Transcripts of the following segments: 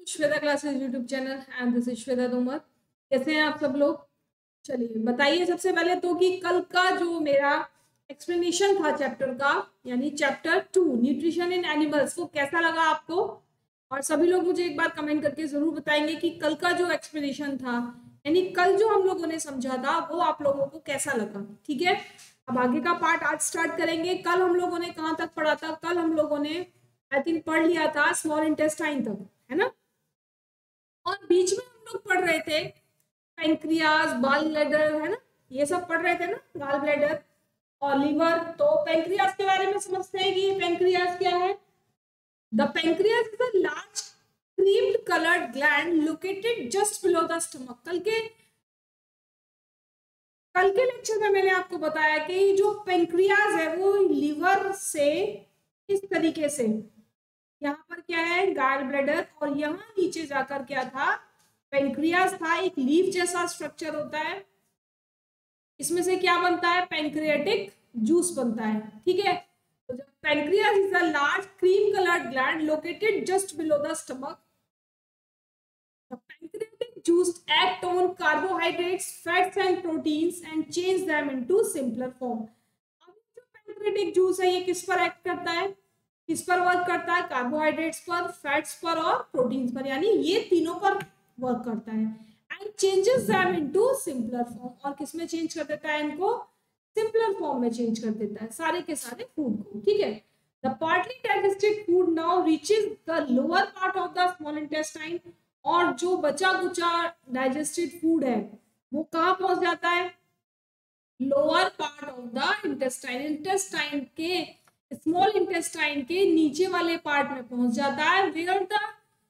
Shweta classes YouTube channel and this is Shweta Tomar. कैसे हैं आप सब लोग? चलिए बताइए सबसे पहले तो कि कल का जो मेरा एक्सप्लेनेशन था चैप्टर का, यानी चैप्टर 2 न्यूट्रिशन इन एनिमल्स, वो कैसा लगा आपको? और सभी लोग मुझे एक बार कमेंट करके जरूर बताएंगे कि कल का जो एक्सप्लेनेशन था, यानी कल जो हम लोगों ने समझा था, वो आप लोगों को कैसा लगा। ठीक है, अब आगे का पार्ट आज स्टार्ट करेंगे। कल हम लोगों ने कहाँ तक पढ़ा था? कल हम लोगों ने आई थिंक पढ़ लिया था स्मॉल इंटेस्टाइन तक, है ना। और बीच में हम लोग पढ़ रहे थे पैंक्रियाज, बाल ब्लैडर, है ना, ये सब पढ़ रहे थे ना, गाल ब्लैडर और लीवर। तो पैंक्रियाज के बारे में समझते हैं कि पैंक्रियाज क्या है। The pancreas is a large creamed coloured gland located just below the stomach. कल के लेक्चर में मैंने आपको बताया कि जो पैंक्रियाज है वो लीवर से इस तरीके से, यहाँ पर क्या है गाल ब्लैडर, और यहाँ नीचे जाकर क्या था, पैंक्रियाज था। एक लीफ जैसा स्ट्रक्चर होता है, इसमें से क्या बनता है, पैंक्रियाटिक जूस बनता है। ठीक है, तो जब pancreas is a large cream coloured gland located just below the stomach, the pancreatic juice act on carbohydrates, fats and proteins and change them into simpler form। अब जो पैंक्रियाटिक जूस है ये किस पर एक्ट करता है, किस पर वर्क करता है? कार्बोहाइड्रेट्स पर, फैट्स पर और प्रोटीन्स पर, यानी ये तीनों पर वर्क करता है। And changes them into simpler form, और किस में चेंज कर देता है इनको? सिंपलर फॉर्म में चेंज कर देता है सारे के सारे फूड को। ठीक है, the partly digested food now reaches the lower part of the small intestine, और जो बचा कुचा डाइजेस्टेड फूड है वो कहाँ पहुंच जाता है? Lower part of the intestine, intestine के, स्मॉल इंटेस्टाइन के नीचे वाले पार्ट में पहुंच जाता है। Where the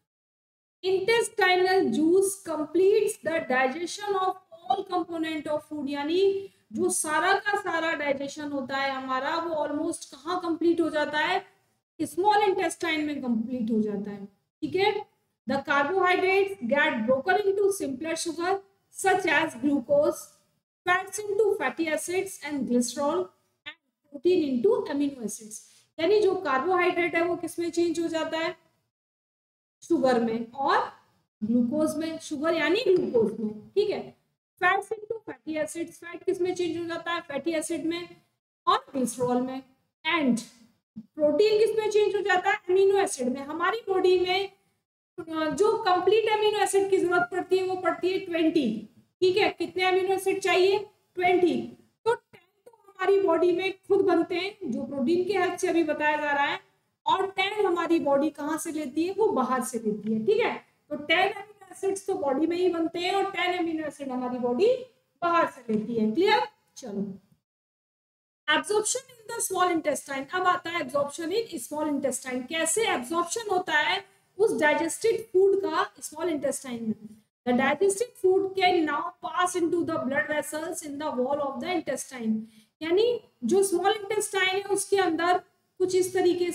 intestinal juice completes the digestion of all component of food, यानी जो सारा का सारा डाइजेशन होता है हमारा, वो ऑलमोस्ट कहाँ कंप्लीट हो जाता है? स्मॉल इंटेस्टाइन में कंप्लीट हो जाता है। ठीक है, the carbohydrates get broken into simpler sugar such as glucose, fats into fatty acids and glycerol, and protein into amino acids। यानी जो कार्बोहाइड्रेट है वो किसमें चेंज हो जाता है? शुगर में और ग्लूकोज में, शुगर यानी ग्लूकोज में। ठीक है, fats into fatty acids, fat किसमें चेंज हो जाता है? फैटी एसिड में और ग्लिसरॉल में। एंड प्रोटीन किसमें चेंज हो जाता है? अमीनो एसिड में। हमारी बॉडी में जो कंप्लीट अमीनो एसिड की जरूरत पड़ती है वो पड़ती है 20। ठीक है, कितने अमीनो एसिड चाहिए? 20। तो 10 तो हमारी बॉडी में खुद बनते हैं, जो प्रोटीन के हेल्प से अभी बताया जा रहा है, और 10 हमारी बॉडी कहाँ से लेती है? वो बाहर से लेती है। ठीक है, तो 10 अमीनो एसिड्स तो बॉडी में ही बनते हैं और 10 अमीनो एसिड हमारी बॉडी बाहर से लेती है। क्लियर? चलो, absorption in the small intestine. अब आता है एब्जॉर्प्शन इन स्मॉल इंटेस्टाइन। कैसे एब्जॉर्प्शन होता है उस डाइजेस्टेड फूड का स्मॉल इंटेस्टाइन में? The digested food can now pass into the blood vessels in the wall of the intestine, यानी जो स्मॉल इंटेस्टाइन है उसके अंदर कुछ इस तरीके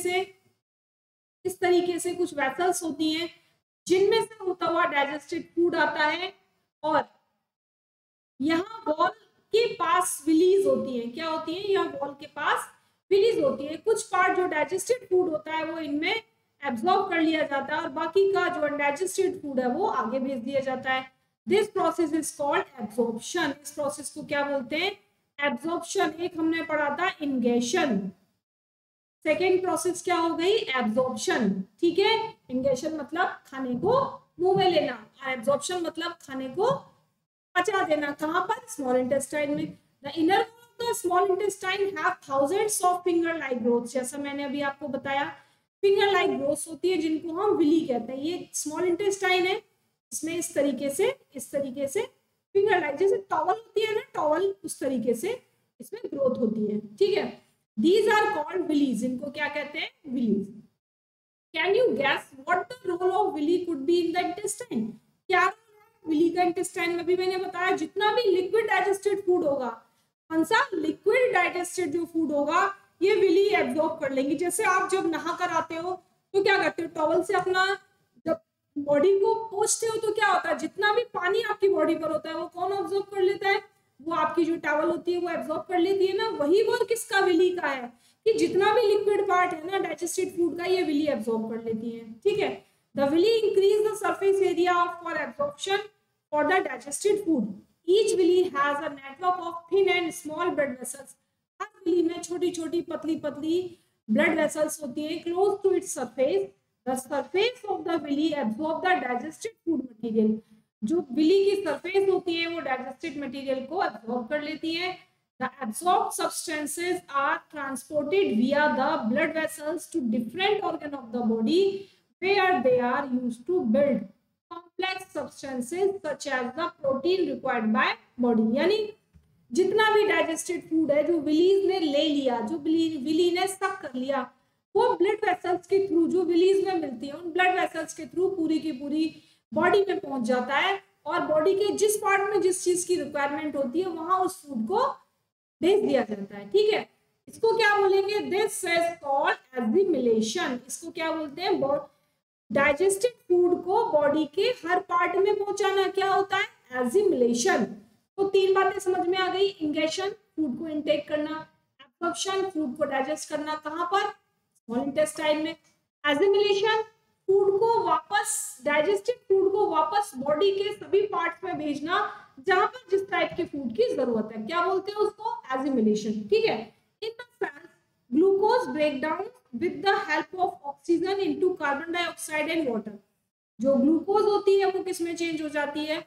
से कुछ वेसल्स होती हैं जिनमें से होता हुआ डाइजेस्टेड फूड आता है, और यहाँ वॉल के पास विलीज होती है। क्या होती है? यहाँ वॉल के पास विलीज होती है। कुछ पार्ट जो डाइजेस्टेड फूड होता है वो इनमें एब्जॉर्ब कर लिया जाता है और बाकी का जो अनडाइजेस्टेड फूड है वो आगे भेज दिया जाता है। This process is called absorption. इस प्रोसेस को क्या बोलते हैं? एब्जॉर्प्शन। एक हमने पढ़ा था इंगेशन, सेकेंड प्रोसेस क्या हो गई? एब्जॉर्प्शन। ठीक है, इंगेशन मतलब खाने को मुंह में लेना और एब्जॉर्प्शन मतलब खाने को पचा देना। कहाँ पर? स्मॉल इंटेस्टाइन में। The inner wall of the small intestine have thousands of finger like growth. जैसा मैंने अभी आपको बताया, फिंगर लाइक ग्रोथ होती है जिनको हम विली कहते हैं। ये स्मॉल इंटेस्टाइन है, इसमें इस तरीके से फिंगर लाइक, जैसे टॉवल होती है ना, टॉवल, उस तरीके से इसमें ग्रोथ होती है। ठीक है, दीज आर कॉल्ड विलीज। इनको क्या कहते हैं? Villi. Can you guess what the role of villi could be in the intestine? क्या विली का इंटेस्टाइन में? भी मैंने बताया जितना भी लिक्विड डाइजेस्टेड फूड होगा, कौन सा लिक्विड डाइजेस्टेड जो फूड होगा, ये विली एब्जॉर्ब कर लेंगे। जैसे आप जब नहा कर आते हो तो क्या करते हो? टॉवल से अपना जब बॉडी को पोंछते हो तो क्या होता है? जितना भी पानी आपकी बॉडी पर होता है वो कौन एब्जॉर्ब कर लेता है? वो आपकी जो टॉवल होती है वो एब्जॉर्ब कर लेती है ना। वही वर्क किसका? विली का है, कि जितना भी लिक्विड पार्ट है ना डाइजेस्टेड फूड का, ये विली एब्जॉर्ब कर लेती है। ठीक है, The villi increase the surface area for absorption for the digested food. Each villi has a network of thin and small blood vessels. Her villi में छोटी छोटी पतली पतली blood vessels होती हैं close to its surface. The surface of the villi absorb the digested food material. जो villi की surface होती है वो digested material को absorb कर लेती है. The absorbed substances are transported via the blood vessels to different organ of the body where they are used to build complex substances such as the protein required by body. यानी जितना भी digested food है जो villis ने ले लिया, जो Willie ने सक कर लिया, वो ब्लड वेसल्स के थ्रू जो विलीज में मिलती है उन ब्लड वेसल्स के थ्रू पूरी की पूरी बॉडी में पहुंच जाता है और बॉडी के जिस पार्ट में जिस चीज की रिक्वायरमेंट होती है वहां उस फूड को भेज दिया जाता है. ठीक है, इसको क्या बोलेंगे? This is called assimilation. इसको क्या बोलते हैं? डाइजेस्टेड फूड को बॉडी के हर पार्ट में पहुंचाना क्या होता है? एसिमिलेशन. तो तीन बातें समझ में आ गई. इंगेशन, फूड को इनटेक करना. एब्जॉर्प्शन, फूड को डाइजेस्ट करना. कहां पर? स्मॉल इंटेस्टाइन में. एसिमिलेशन, फूड को वापस, डाइजेस्टेड फूड को वापस बॉडी के सभी पार्ट्स में भेजना जहां पर जिस टाइप के फूड की जरूरत है. क्या बोलते हैं उसको? एसिमिलेशन. ठीक है. In the cells glucose break down with the help of oxygen into carbon dioxide and water. जो ग्लूकोज होती है वो किस में चेंज हो जाती है?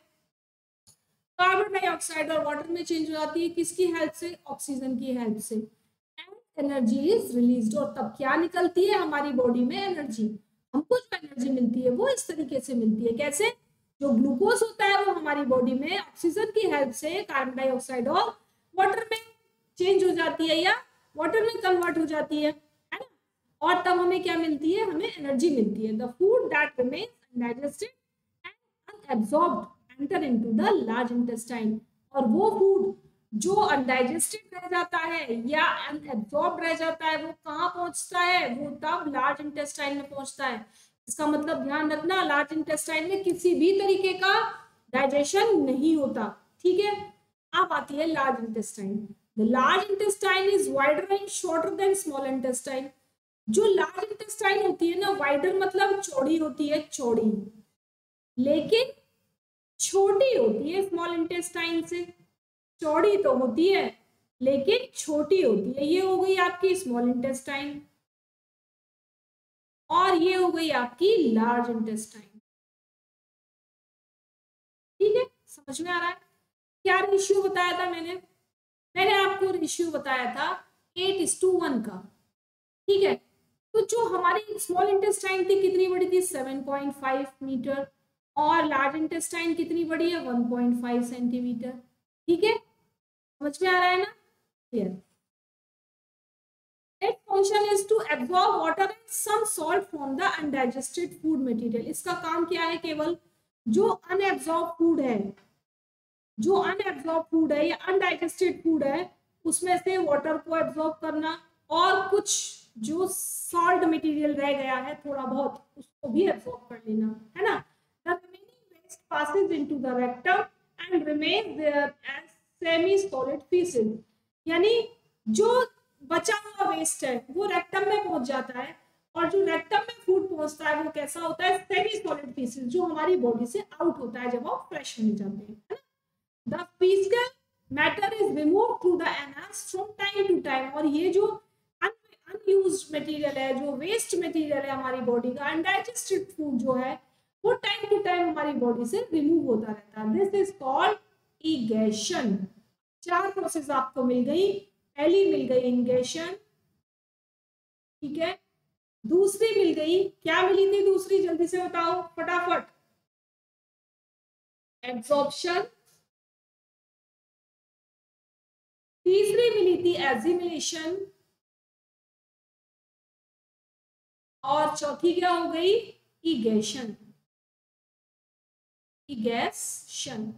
कार्बन डाइऑक्साइड और वाटर में चेंज हो जाती है. किसकी हेल्प से? ऑक्सीजन की हेल्प से. And energy is released. और तब क्या निकलती है हमारी बॉडी में? एनर्जी. हमको जो एनर्जी मिलती है वो इस तरीके से मिलती है. कैसे? जो ग्लूकोज होता है वो हमारी बॉडी में ऑक्सीजन की हेल्प से कार्बन डाइऑक्साइड और वाटर में चेंज हो जाती है या वाटर में कन्वर्ट हो जाती है और तब हमें क्या मिलती है? हमें एनर्जी मिलती है. The food that remains undigested and unabsorbed enter into the large intestine. और वो फूड जो अनडाइजेस्टेड रह जाता है या अनएब्सॉर्ब्ड रह जाता है वो कहाँ पहुंचता है? वो तब लार्ज इंटेस्टाइन में पहुंचता है. इसका मतलब ध्यान रखना, लार्ज इंटेस्टाइन में किसी भी तरीके का डाइजेशन नहीं होता. ठीक है. अब आती है large intestine. The large intestine is wider and shorter than small intestine. जो लार्ज इंटेस्टाइन होती है ना, वाइडर मतलब चौड़ी होती है, चौड़ी, लेकिन छोटी होती है स्मॉल इंटेस्टाइन से. चौड़ी तो होती है लेकिन छोटी होती है. ये हो गई आपकी स्मॉल इंटेस्टाइन और ये हो गई आपकी लार्ज इंटेस्टाइन. ठीक है, समझ में आ रहा है? क्या रेशियो बताया था मैंने आपको रेशियो बताया था 8:1 का. ठीक है. तो जो हमारी स्मॉल इंटेस्टाइन थी कितनी बड़ी थी? 7.5 मीटर और लार्ज इंटेस्टाइन कितनी बड़ी है? 1.5 सेंटीमीटर. ठीक है, समझ में आ रहा है ना? Clear. Its function is to absorb water and some salt from the undigested food material. इसका काम क्या है? केवल जो अनएब्सॉर्ब फूड है, जो अनएब्सॉर्ब फूड है या अनडाइजेस्टेड फूड है उसमें से वाटर को एब्सॉर्ब करना और कुछ जो सॉल्ट मटेरियल रह गया है थोड़ा बहुत उसको भी एब्सॉर्ब कर लेना, है ना. The remaining waste passes into the rectum and remains there as semi-solid feces. यानी जो बचा हुआ वेस्ट है वो रेक्टम में पहुंच जाता है और जो रेक्टम में फूड पहुंचता है वो कैसा होता है? सेमी सॉलिड फीसेस, जो हमारी बॉडी से आउट होता है जब वो फ्रेश होने जाते हैं, है ना. The fecal matter is removed through the anus from time to time. और ये जो अनयूज्ड मटेरियल है, जो वेस्ट मटेरियल है हमारी बॉडी का, अनडाइजेस्टेड फूड जो है वो टाइम टू टाइम हमारी बॉडी से रिमूव होता रहता है. This is called egestion. 4 process आपको मिल गई. पहली मिल गई इंगेशन. ठीक है. दूसरी मिल गई, क्या मिली थी दूसरी? जल्दी से बताओ फटाफट. एब्जॉर्प्शन. तीसरी मिली थी एसिमिलेशन और चौथी क्या हो गई? इगेशन. इगेशन.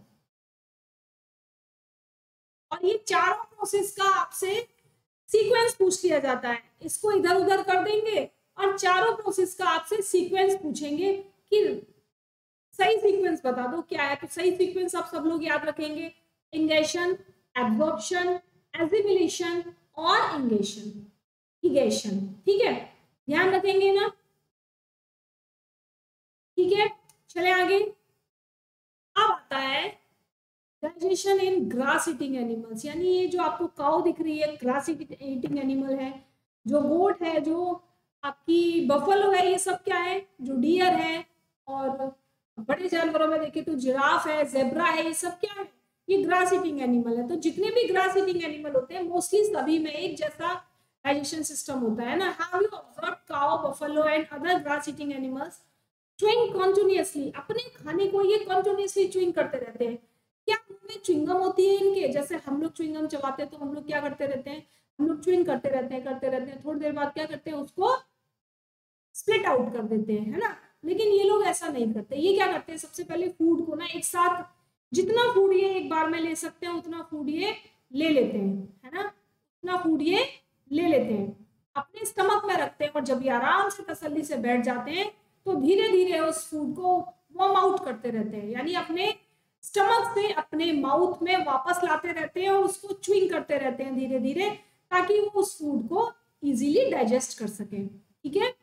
और ये चारों प्रोसेस का आपसे सीक्वेंस पूछ लिया जाता है. इसको इधर उधर कर देंगे और चारों प्रोसेस का आपसे सीक्वेंस पूछेंगे कि सही सीक्वेंस बता दो क्या है. तो सही सीक्वेंस आप सब लोग याद रखेंगे. इंगेशन, एब्जॉर्प्शन, एसिमिलेशन और इगेशन. ठीक है, ध्यान रखेंगे ना. ठीक है, चले आगे। अब आता है digestion in grass eating animals, यानी ये जो आपको काऊ दिख रही है ग्रास ईटिंग एनिमल है, जो गोट है, जो आपकी बफलो है, ये सब क्या है, जो डियर है, और बड़े जानवरों में देखें तो जिराफ है, जेब्रा है, ये सब क्या है, ये ग्रास ईटिंग एनिमल है। तो जितने भी ग्रास ईटिंग एनिमल होते हैं मोस्टली सभी में एक जैसा डाइजेशन सिस्टम होता है ना। Have you observed cow, buffalo and other grass eating animals chewing continuously, अपने खाने को ये कॉन्टिन्यूअसली च्यूइंग करते रहते हैं। क्या उनमें च्युइंगम होती है इनके, जैसे हम लोग च्युइंगम चबाते हैं तो हम लोग क्या करते रहते हैं, हम लोग च्युइंग करते रहते हैं, थोड़ी देर बाद क्या करते हैं, उसको स्प्लिट आउट कर देते हैं, है ना। लेकिन ये लोग ऐसा नहीं करते, ये क्या करते हैं, सबसे पहले फूड को ना एक साथ, जितना फूड ये एक बार में ले सकते हैं उतना फूड ये ले लेते हैं, है ना, उतना फूड ये ले लेते हैं, अपने स्टमक में रखते हैं, और जब ये आराम से तसल्ली से बैठ जाते हैं तो धीरे धीरे उस फूड को वॉर्म आउट करते रहते हैं, यानी अपने स्टमक से अपने माउथ में वापस लाते रहते हैं और उसको च्युइंग करते रहते हैं धीरे धीरे, ताकि वो उस फूड को इजीली डाइजेस्ट कर सके। ठीक है,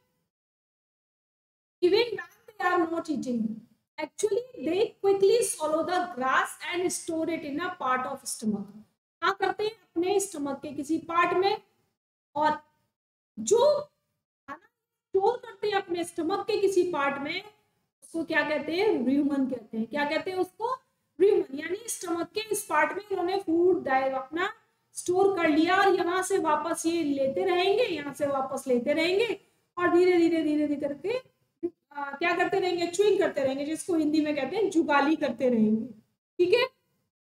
even when they are not eating, actually they quickly swallow the grass and store it in a part of stomach। क्या करते हैं, अपने स्टमक के किसी पार्ट में, और जो खाना स्टोर करते हैं अपने स्टमक के किसी पार्ट में, उसको क्या कहते हैं, रूमन कहते हैं। क्या कहते हैं उसको, रूमन, यानी स्टमक के इस पार्ट में इन्होंने फूड अपना स्टोर कर लिया, और यहाँ से वापस ये लेते रहेंगे, यहाँ से वापस लेते रहेंगे, और धीरे धीरे करके क्या करते रहेंगे, च्युइंग करते रहेंगे, जिसको हिंदी में कहते हैं जुगाली करते रहेंगे। ठीक है,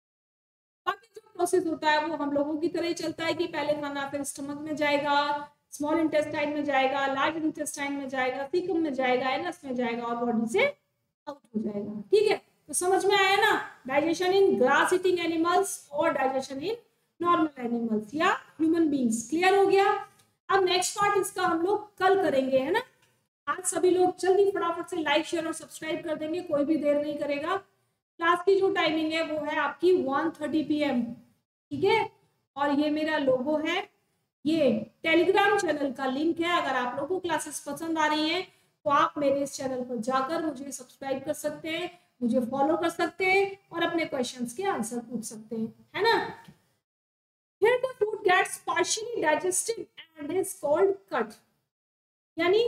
बाकी जो प्रोसेस होता है वो हम लोगों की तरह ही चलता है कि पहले खाना फिर स्टमक में जाएगा, स्मॉल इंटेस्टाइन में जाएगा, लार्ज इंटेस्टाइन में जाएगा, सीकम में जाएगा, एनस में जाएगा, और बॉडी से आउट हो जाएगा। ठीक है, तो समझ में आया ना, digestion in grass eating animals और डाइजेशन इन नॉर्मल एनिमल्स या ह्यूमन बींग्स। क्लियर हो गया। अब नेक्स्ट पार्ट इसका हम लोग कल करेंगे, है ना। आज सभी लोग जल्दी फटाफट से लाइक शेयर और सब्सक्राइब कर देंगे, कोई भी देर नहीं करेगा। क्लास की जो टाइमिंग है वो है आपकी 1:30 PM। ठीक है, और ये मेरा लोगो है, ये टेलीग्राम चैनल का लिंक है। अगर आप लोगों को क्लासेस पसंद आ रही हैं तो आप मेरे इस चैनल पर जाकर मुझे सब्सक्राइब कर सकते हैं, मुझे फॉलो कर सकते हैं, और अपने क्वेश्चंस के आंसर पूछ सकते हैं, है ना। Here the food gets partially digested and is called cut, यानी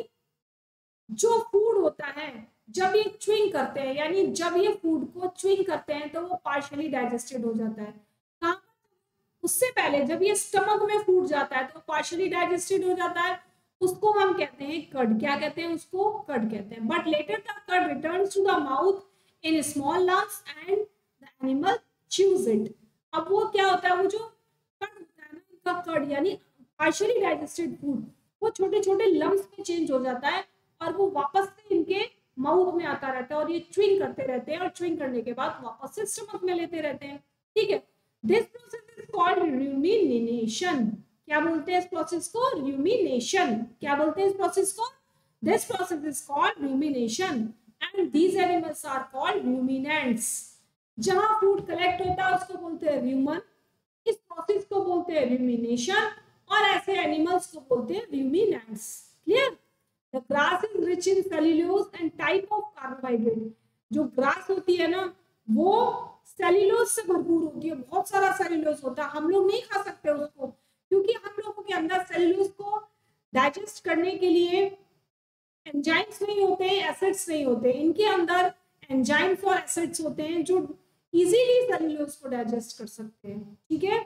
जो फूड होता है जब ये च्युइंग करते हैं, यानी जब ये फूड को च्युइंग करते हैं तो वो पार्शियली डाइजेस्टेड हो जाता है। कहाँ, उससे पहले जब ये स्टमक में फूड जाता है तो पार्शियली डाइजेस्टेड हो जाता है, उसको हम कहते हैं कड। क्या कहते हैं उसको, कड कहते हैं। But later the cud returns to the mouth in small lumps and the animal chews it. अब वो क्या होता है, वो जो कड होता है ना, इनका कड यानी पार्शियली डाइजेस्टेड फूड, वो छोटे छोटे लम्प्स में चेंज हो जाता है, और वो वापस से इनके माउथ में आता रहता है, और ये च्युइंग करते रहते हैं, और च्युइंग करने के बाद वापस से स्टमक में लेते रहते हैं। ठीक है, this process is called rumination. क्या बोलते हैं इस प्रोसेस को, रूमिनेशन। क्या बोलते हैं इस प्रोसेस को, this process is called rumination and these animals are called ruminants. जहां फूड कलेक्ट होता है उसको बोलते हैं रूमन, इस प्रोसेस को बोलते हैं रूमिनेशन, और ऐसे एनिमल्स को बोलते हैं ruminants. Clear. The grass is rich in cellulose and type of carbohydrate। जो ग्रास होती है ना वो सेल्यूलोज से भरपूर होती है, बहुत सारा सेल्यूलोज होता है। हम लोग नहीं खा सकते उसको, क्योंकि हम लोगों के अंदर सेल्यूलोज को डाइजेस्ट करने के लिए एंजाइम्स नहीं होते, एसिड्स नहीं होते। इनके अंदर एंजाइम्स और एसिड्स होते हैं जो इजीली सेल्यूलोज को डाइजेस्ट कर सकते हैं। ठीक है,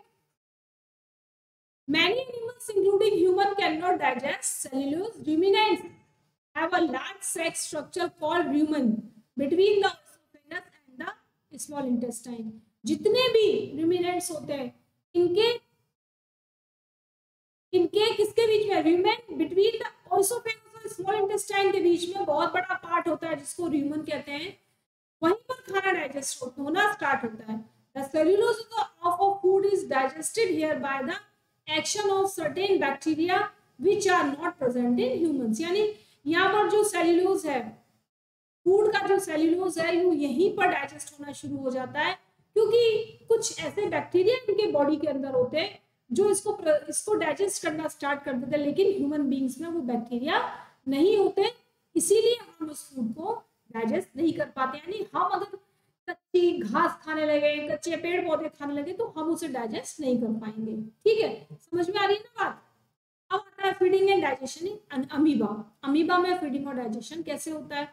many animals including human cannot digest cellulose। Ruminants have a large sac structure called rumen between the esophagus and the small intestine। जितने भी ruminants होते हैं इनके किसके बीच में, rumen between the esophagus और small intestine के बीच में बहुत बड़ा पार्ट होता है जिसको rumen कहते हैं, वहीं पर खाना डाइजेस्ट होना स्टार्ट होता है। The cellulose of a food is digested here by the action of certain bacteria which are not present in humans। यानी यहाँ पर जो सेल्यूलोज है, फूड का जो सेल्यूलोज है, वो यहीं पर डाइजेस्ट होना शुरू हो जाता है, क्योंकि कुछ ऐसे बैक्टीरिया इनके बॉडी के अंदर होते हैं जो इसको डाइजेस्ट करना स्टार्ट कर देते हैं, लेकिन ह्यूमन बींग्स में वो बैक्टीरिया नहीं होते, इसीलिए हम उस फूड को डाइजेस्ट नहीं कर पाते, यानी हम अगर कच्ची घास खाने लगे, कच्चे पेड़ पौधे खाने लगे तो हम उसे डाइजेस्ट नहीं कर पाएंगे। ठीक है, समझ में आ रही है ना बात। अब आता है feeding and digestion in amoeba. Amoeba में फीडिंग और डाइजेशन कैसे होता है।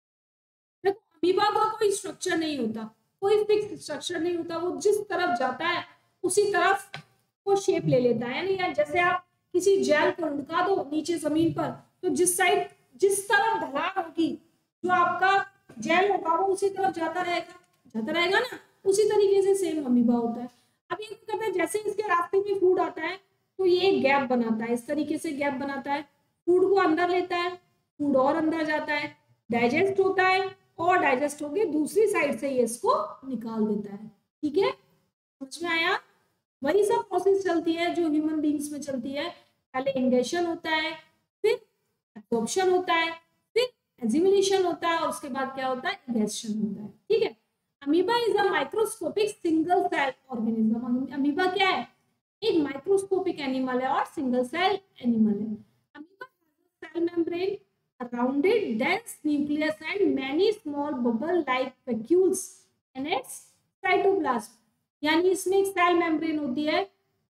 देखो अमीबा का कोई स्ट्रक्चर नहीं होता, कोई फिक्स स्ट्रक्चर नहीं होता, वो जिस तरफ जाता है उसी तरफ वो शेप ले लेता है। यानी यार जैसे आप किसी जेल को लुढ़का दो नीचे जमीन पर, तो जिस साइड जिस तरफ ढलान होगी जो आपका जेल होगा वो उसी तरफ जाता रहेगा ना। उसी तरीके से सेम अमीबा होता है। अब ये कहते हैं जैसे इसके रास्ते में फूड आता है तो ये एक गैप बनाता है, इस तरीके से गैप बनाता है, फूड को अंदर लेता है, फूड और अंदर जाता है, डाइजेस्ट होता है और डाइजेस्ट होके दूसरी साइड से ये इसको निकाल देता है। ठीक है, समझ में आया। वही सब प्रोसेस चलती है जो ह्यूमन बींग्स में चलती है। पहले इंगेशन होता है, फिर एब्जॉर्प्शन होता है, फिर एसिमिलेशन होता है और उसके बाद क्या होता है, इगेशन होता है। ठीक है, amoeba is a microscopic single cell organism. Amoeba क्या है, एक माइक्रोस्कोपिक एनिमल है और सिंगल सेल एनिमल है। Amoeba cell membrane, rounded dense nucleus and many small bubble like vacuoles in its cytoplasm। यानी इसमें एक सेल मेम्ब्रेन होती है,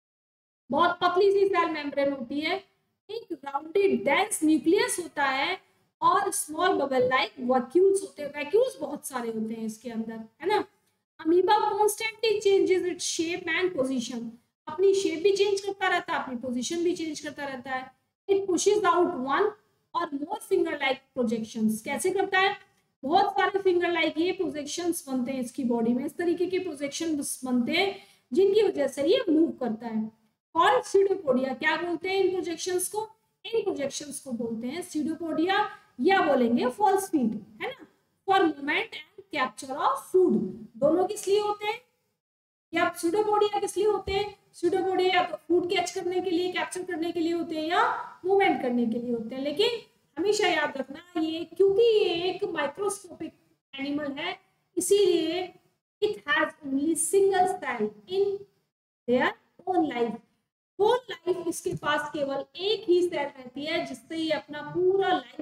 बहुत पतली सी सेल मेम्ब्रेन होती है, एक राउंडेड डेंस न्यूक्लियस होता है और स्मॉल बबल लाइक वैक्यूल्स होते हैं। वैक्यूल्स बहुत सारे होते हैं इसके अंदर, है ना। Amoeba constantly changes its shape and position. अपनी शेप भी चेंज करता रहता है, अपनी पोजीशन भी चेंज करता रहता है। इट पुशेस आउट वन और मोर फिंगर लाइक प्रोजेक्शंस। कैसे करता है, बहुत सारे फिंगर लाइक ये प्रोजेक्शंस बनते हैं इसकी बॉडी में, इस तरीके के प्रोजेक्शंस बनते हैं जिनकी वजह से ये मूव करता है। और सीडोपोडिया, क्या बोलते हैं इन प्रोजेक्शंस को, इन प्रोजेक्शंस को बोलते हैं सीडोपोडिया या बोलेंगे फॉल्स फीट, है ना। For movement and capture of food. दोनों किस लिए होते हैं, या सीडोपोडिया किस लिए होते हैं, सीडोपोडिया या तो फूड कैच करने के लिए, कैप्चर करने के लिए होते हैं या मूवमेंट करने के लिए होते हैं। लेकिन हमेशा याद रखना ये, क्योंकि ये एक माइक्रोस्कोपिक एनिमल है इसीलिए it has only single cell in their own life. Whole life इसके पास केवल एक ही सेल रहती है जिससे ये अपना पूरा लाइफ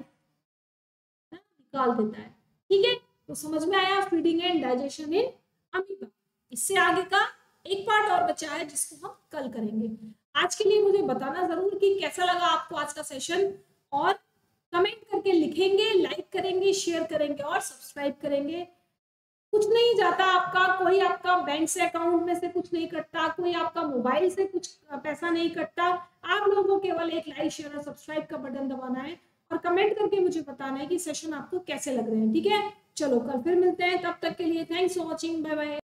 निकाल देता है। ठीक है, तो समझ में आया feeding and digestion in amoeba. इससे आगे का एक पार्ट और बचा है जिसको हम कल करेंगे। आज के लिए मुझे बताना जरूर कि कैसा लगा आपको आज का सेशन, और कमेंट करके लिखेंगे, लाइक करेंगे, शेयर करेंगे और सब्सक्राइब करेंगे। कुछ नहीं जाता आपका, कोई आपका बैंक से अकाउंट में से कुछ नहीं कटता, कोई आपका मोबाइल से कुछ पैसा नहीं कटता। आप लोगों को केवल एक लाइक, शेयर और सब्सक्राइब का बटन दबाना है और कमेंट करके मुझे बताना है कि सेशन आपको कैसे लग रहे हैं। ठीक है, चलो कल फिर मिलते हैं, तब तक के लिए thanks for watching, bye bye.